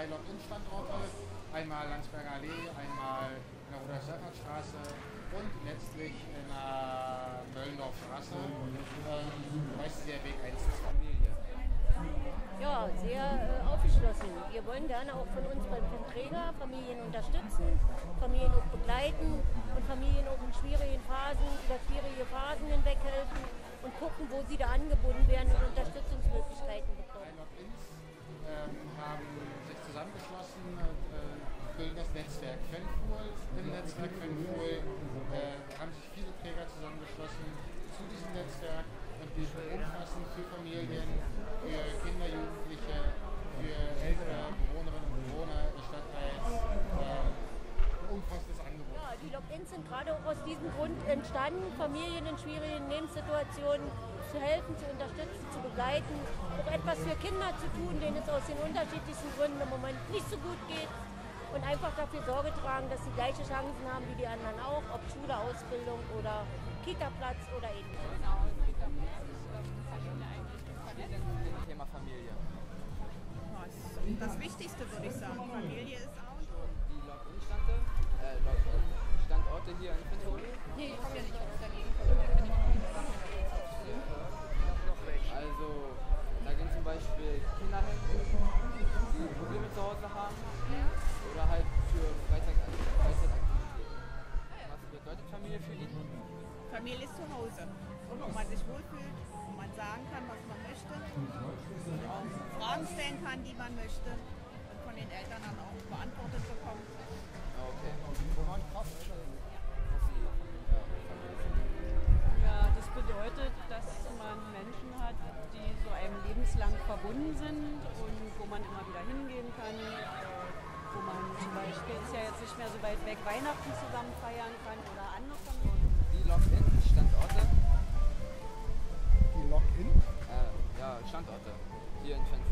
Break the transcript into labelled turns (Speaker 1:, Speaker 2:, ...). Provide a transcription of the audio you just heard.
Speaker 1: Login-Standorte, einmal Landsberger Allee, einmal in der Rudolf-Seifert-Straße und letztlich in der Möllendorfstraße. Du weißt, der Weg 1 zur Familie.
Speaker 2: Ja, sehr aufgeschlossen. Wir wollen gerne auch von uns beim Träger Familien unterstützen, Familien auch begleiten und Familien auch in schwierigen Phasen, über schwierige Phasen hinweg helfen und gucken, wo sie da angebunden werden und Unterstützungsmöglichkeiten bekommen.
Speaker 1: Logins haben sich zusammengeschlossen, bilden das Netzwerk Fanpool. Im Netzwerk Fanpool haben sich viele Träger zusammengeschlossen zu diesem Netzwerk und wir umfassen für Familien, für Kinder, Jugendliche, für Bewohnerinnen und Bewohner des Stadtteils umfassendes Angebot.
Speaker 2: Ja, die Logins sind gerade auch aus diesem Grund entstanden, Familien in schwierigen Lebenssituationen zu helfen, zu unterstützen, zu begleiten, auch etwas für Kinder zu tun, denen es aus den unterschiedlichsten Gründen im Moment nicht so gut geht und einfach dafür Sorge tragen, dass sie gleiche Chancen haben wie die anderen auch, ob Schule, Ausbildung oder Kita-Platz oder ähnliches.
Speaker 3: Genau, Kita-Platz ist eigentlich Thema Familie.
Speaker 4: Das Wichtigste, würde ich sagen. Familie ist auch.
Speaker 3: Die Login-Standorte hier in Fintoni?
Speaker 4: Nee, ich komme ja nicht aus der Gegend.
Speaker 3: Also, da gehen zum Beispiel Kinder hin, die Probleme zu Hause haben oder halt für Freizeitaktivitäten. Was bedeutet Familie für ihn?
Speaker 4: Familie ist zu Hause, wo man sich wohlfühlt, wo man sagen kann, was man möchte, und auch Fragen stellen kann, die man möchte und von den Eltern dann auch beantwortet bekommt.
Speaker 3: Okay.
Speaker 5: Ja, das bedeutet, dass man Menschen hat, die so einem lebenslang verbunden sind und wo man immer wieder hingehen kann, wo man zum Beispiel, ist ja jetzt nicht mehr so weit weg, Weihnachten zusammen feiern kann oder andere Familien.
Speaker 3: Die Login-Standorte?
Speaker 1: Die Login?
Speaker 3: Ja, Standorte hier in Fintoni.